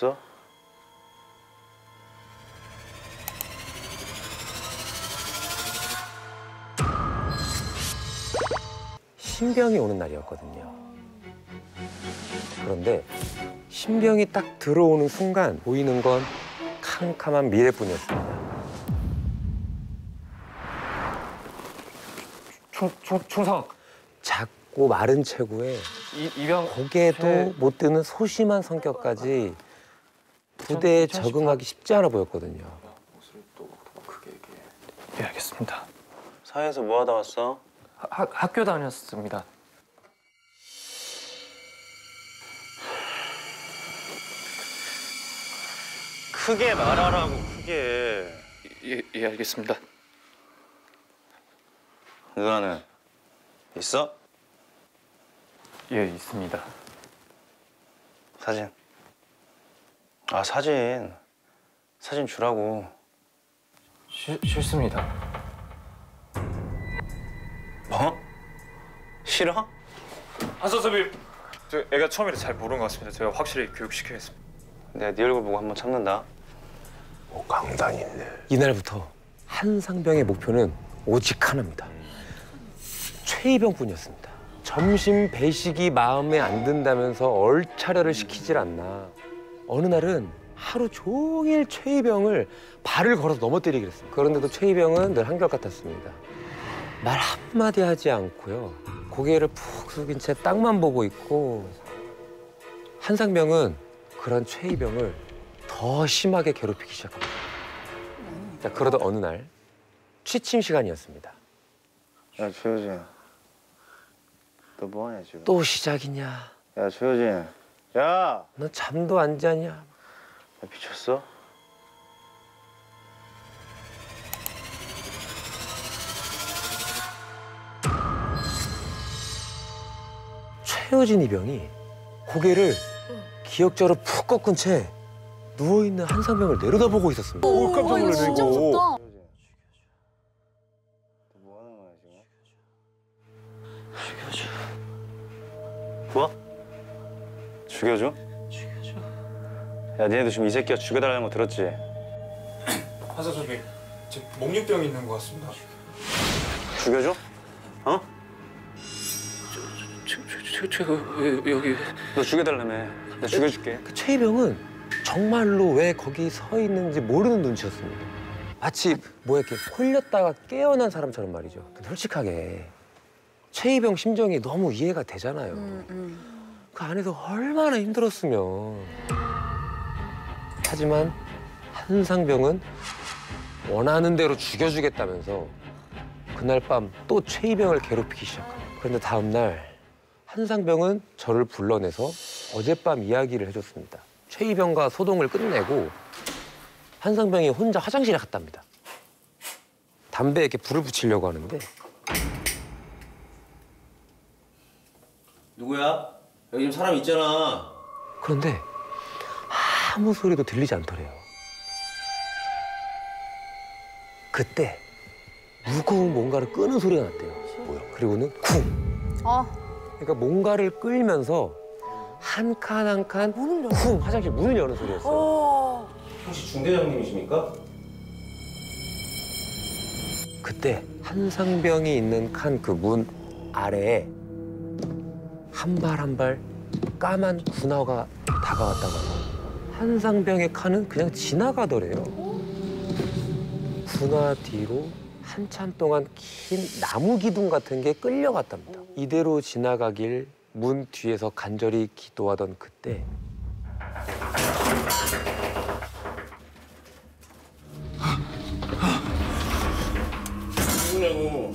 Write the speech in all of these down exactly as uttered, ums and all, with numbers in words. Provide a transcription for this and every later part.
미쳤어? 신병이 오는 날이었거든요. 그런데 신병이 딱 들어오는 순간 보이는 건 캄캄한 미래뿐이었습니다. 총, 총, 총상. 작고 마른 체구에 이, 이병 고개도 제... 못 드는 소심한 성격까지 부대에 적응하기 쉽지 않아 보였거든요. 예, 알겠습니다. 사회에서 뭐 하다 왔어? 하, 학교 다녔습니다. 크게 말하라고, 크게. 예, 예, 알겠습니다. 누나는 있어? 예, 있습니다. 사진. 아, 사진. 사진 주라고. 시, 싫습니다. 뭐? 싫어? 한 선생님, 저 애가 처음이라 잘 모르는 것 같습니다. 제가 확실히 교육시키겠습니다. 내가 네 얼굴 보고 한번 참는다. 오, 강단이네. 이날부터 한상병의 목표는 오직 하나입니다. 최이병뿐이었습니다. 점심 배식이 마음에 안 든다면서 얼차려를 시키질 않나. 어느 날은 하루 종일 최이병을 발을 걸어서 넘어뜨리기로 했습니다. 그런데도 최이병은 늘 한결같았습니다. 말 한마디 하지 않고요. 고개를 푹 숙인 채 땅만 보고 있고, 한상병은 그런 최이병을 더 심하게 괴롭히기 시작합니다. 자, 그러던 어느 날 취침 시간이었습니다. 야, 최효진. 너 뭐하냐, 지금? 또 시작이냐? 야, 최효진. 야! 너 잠도 안 자냐? 야, 미쳤어? 최효진 이병이 고개를 기역자로 푹 꺾은 채 누워있는 한상병을 내려다보고 있었습니다. 오, 깜짝 놀라네, 진짜 무섭다. 뭐 하는 거야, 지금? 죽여줘. 뭐? 죽여줘? 죽여줘. 야, 니네도 지금 이 새끼가 죽여달라는 거 들었지? 한 선생님, 제 목류병이 있는 것 같습니다. 죽여줘? 어? 저, 저, 저, 여기... 너 죽여달라며. 내가 죽여줄게. 그 최이병은 정말로 왜 거기 서 있는지 모르는 눈치였습니다. 마치 뭐 이렇게 홀렸다가 깨어난 사람처럼 말이죠. 솔직하게 최이병 심정이 너무 이해가 되잖아요. 음, 음. 그 안에서 얼마나 힘들었으면. 하지만 한상병은 원하는 대로 죽여주겠다면서 그날 밤 또 최이병을 괴롭히기 시작합니다. 그런데 다음 날 한상병은 저를 불러내서 어젯밤 이야기를 해줬습니다. 최이병과 소동을 끝내고 한상병이 혼자 화장실에 갔답니다. 담배에 이렇게 불을 붙이려고 하는데. 누구야? 여기 지금 사람 있잖아. 그런데 아무 소리도 들리지 않더래요. 그때 무거운 뭔가를 끄는 소리가 났대요. 뭐야? 그리고는 쿵. 아. 그러니까 뭔가를 끌면서 한 칸 한 칸 쿵 화장실 문을 여는 소리였어요. 어. 혹시 중대장님이십니까? 그때 한상병이 있는 칸 그 문 아래에 한 발 한 발 까만 군화가 다가왔다고 하고 한상병의 칸은 그냥 지나가더래요. 군화 뒤로 한참 동안 긴 나무 기둥 같은 게 끌려갔답니다. 이대로 지나가길 문 뒤에서 간절히 기도하던 그때 누구냐고.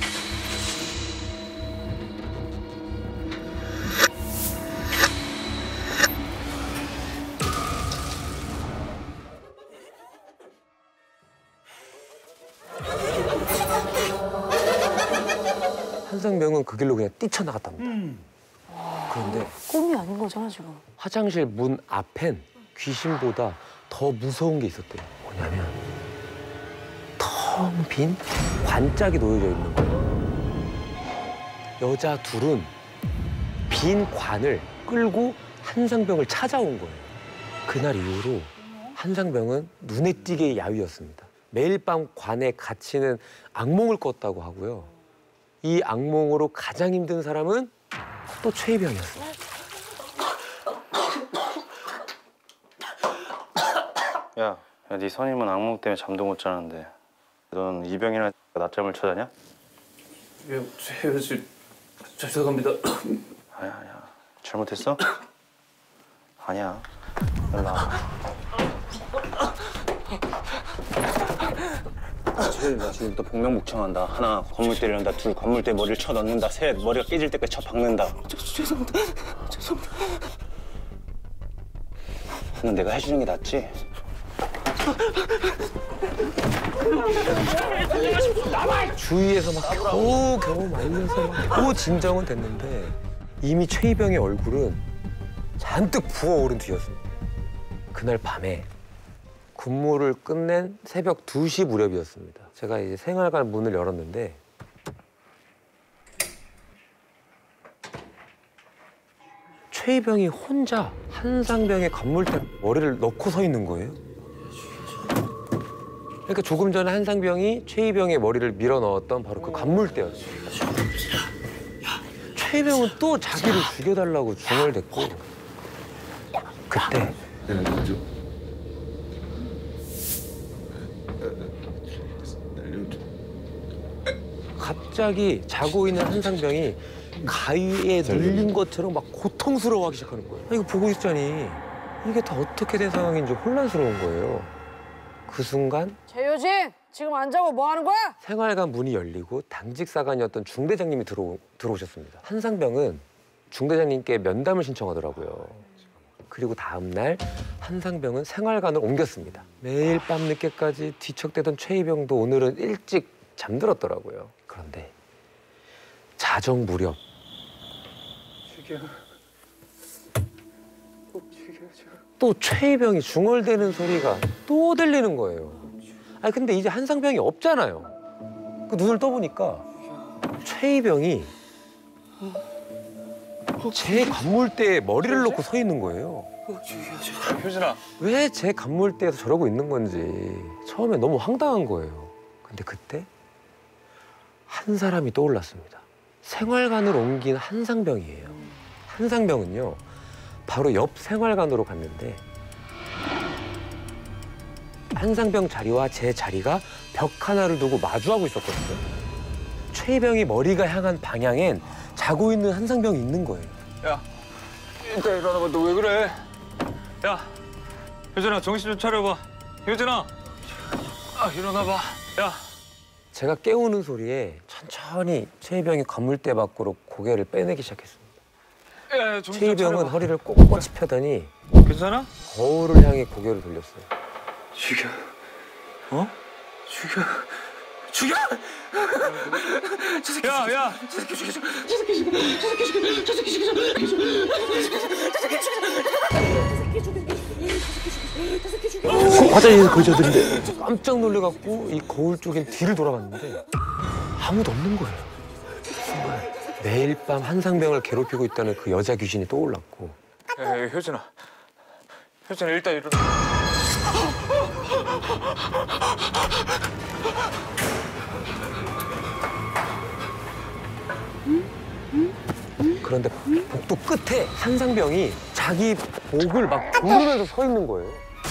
한상병은 그 길로 그냥 뛰쳐나갔답니다. 음. 그런데 꿈이 아닌 거잖아, 지금. 화장실 문 앞엔 귀신보다 더 무서운 게 있었대요. 뭐냐면 텅 빈 관짝이 놓여져 있는 거예요. 여자 둘은 빈 관을 끌고 한상병을 찾아온 거예요. 그날 이후로 한상병은 눈에 띄게 야위였습니다. 매일 밤 관에 갇히는 악몽을 꿨다고 하고요. 이 악몽으로 가장 힘든 사람은 또 최희병이었어요. 야, 야, 네 선임은 악몽 때문에 잠도 못 자는데 넌 이병이나 낮잠을 쳐자냐? 예, 최효진 죄송합니다. 아야, 아야. 잘못했어? 아니야. 일로 와. 나 지금 또 복명복창한다. 하나 건물 때리는다. 둘 건물대 머리를 쳐 넣는다. 셋 머리가 깨질 때까지 쳐 박는다. 저, 죄송합니다. 죄송합니다. 넌 내가 해주는 게 낫지? 주위에서 막 겨우 겨우 말려서 막 겨우 진정은 됐는데 이미 최희병의 얼굴은 잔뜩 부어오른 뒤였습니다. 그날 밤에 근무를 끝낸 새벽 두 시 무렵이었습니다. 제가 이제 생활관 문을 열었는데 최희병이 혼자 한상병의 건물대 머리를 넣고 서 있는 거예요. 그러니까 조금 전에 한상병이 최희병의 머리를 밀어 넣었던 바로 그 관물대였어요. 최희병은 또 자기를 죽여달라고 중얼댔고 그때 갑자기 자고 있는 한상병이 가위에 눌린 것처럼 막 고통스러워하기 시작하는 거예요. 아, 이거 보고 있자니 이게 다 어떻게 된 상황인지 혼란스러운 거예요. 그 순간 최효진, 지금 안 자고 뭐 하는 거야? 생활관 문이 열리고 당직 사관이었던 중대장님이 들어, 들어오셨습니다. 한상병은 중대장님께 면담을 신청하더라고요. 그리고 다음 날 한상병은 생활관을 옮겼습니다. 매일 밤 늦게까지 뒤척대던 최희병도 오늘은 일찍 잠들었더라고요. 그런데 자정 무렵 또 최희병이 중얼대는 소리가 또 들리는 거예요. 아니 근데 이제 한상병이 없잖아요. 그 눈을 떠보니까 최희병이 제 관물대에 머리를 놓고 서 있는 거예요. 효진아. 왜 제 관물대에서 저러고 있는 건지 처음에 너무 황당한 거예요. 근데 그때 한 사람이 떠올랐습니다. 생활관을 옮긴 한상병이에요. 한상병은요, 바로 옆 생활관으로 갔는데 한상병 자리와 제 자리가 벽 하나를 두고 마주하고 있었거든요. 최희병이 머리가 향한 방향엔 자고 있는 한상병이 있는 거예요. 야, 일단 일어나봐. 너 왜 그래? 야, 효진아 정신 좀 차려봐. 효진아, 아 일어나봐. 야. 제가 깨우는 소리에 천천히 최희병이 건물대 밖으로 고개를 빼내기 시작했습니다. 야, 야 정신 좀 최희병은 차려봐. 허리를 꼿꼿이 펴더니 괜찮아? 거울을 향해 고개를 돌렸어요. 죽여. 어? 죽여. 죽여! 야, 야! 저 새끼 죽여, 저 새끼 죽여, 저 새끼 죽여, 저 새끼 죽여, 저 새끼 죽여, 화장실에서 그러셨는데 깜짝 놀래갖고 이 거울 쪽엔 뒤를 돌아봤는데 아무도 없는 거예요. 정말 매일 밤 한상병을 괴롭히고 있다는 그 여자 귀신이 떠올랐고 야, 야, 효진아. 효진아, 일단 일어나. 그런데 복도 끝에 한상병이 자기 목을 막 조르면서 서 있는 거예요.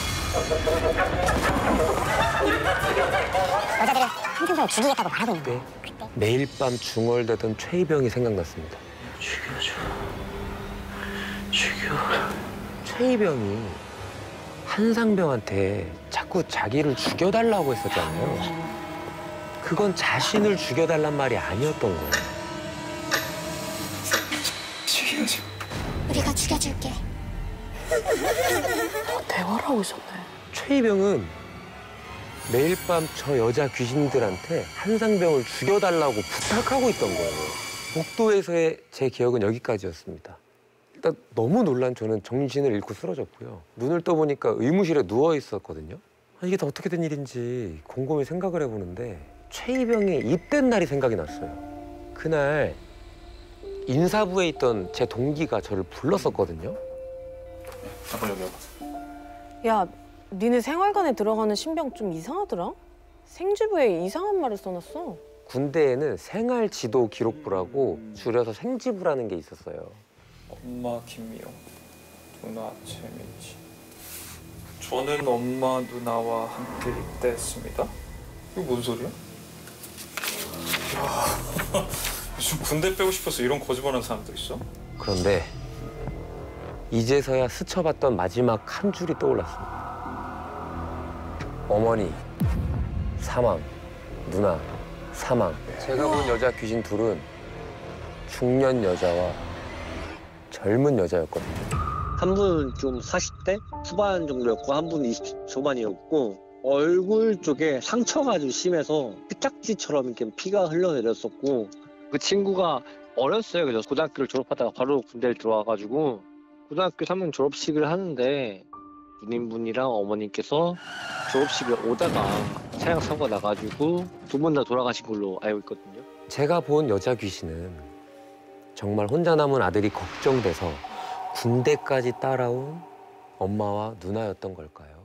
여자들은 한상병을 죽이겠다고 말하고 있는 거예요. 매일 밤 중얼대던 최희병이 생각났습니다. 죽여줘. 죽여. 최희병이 한상병한테 자꾸 자기를 죽여달라고 했었잖아요. 그건 자신을 죽여달란 말이 아니었던 거예요. 죽여줘. 우리가 죽여줄게. 대화를 하고 있었네. 최희병은 매일 밤 저 여자 귀신들한테 한상병을 죽여달라고 부탁하고 있던 거예요. 복도에서의 제 기억은 여기까지였습니다. 일단 너무 놀란 저는 정신을 잃고 쓰러졌고요. 눈을 떠보니까 의무실에 누워 있었거든요. 아, 이게 다 어떻게 된 일인지 곰곰이 생각을 해보는데 최희병이 입된 날이 생각이 났어요. 그날 인사부에 있던 제 동기가 저를 불렀었거든요. 잠깐 여기 와봐. 야, 니네 생활관에 들어가는 신병 좀 이상하더라? 생지부에 이상한 말을 써놨어. 군대에는 생활지도 기록부라고 줄여서 생지부라는 게 있었어요. 엄마 김미영, 누나 최민지. 저는 엄마 누나와 함께 입대했습니다. 이거 뭔 소리야? 야, 요즘 군대 빼고 싶어서 이런 거짓말하는 사람도 있어? 그런데 이제서야 스쳐봤던 마지막 한 줄이 떠올랐습니다. 어머니 사망, 누나 사망. 제가 본 여자 귀신 둘은 중년 여자와 젊은 여자였거든요. 한 분은 좀 사십 대 후반 정도였고 한 분은 이십 대 초반이었고 얼굴 쪽에 상처가 아주 심해서 피딱지처럼 이렇게 피가 흘러내렸었고 그 친구가 어렸어요. 그래서 고등학교를 졸업하다가 바로 군대를 들어와가지고 고등학교 삼 학년 졸업식을 하는데 누님분이랑 어머님께서 졸업식을 오다가 차량 사고가 나가지고 두 분 다 돌아가신 걸로 알고 있거든요. 제가 본 여자 귀신은 정말 혼자 남은 아들이 걱정돼서 군대까지 따라온 엄마와 누나였던 걸까요?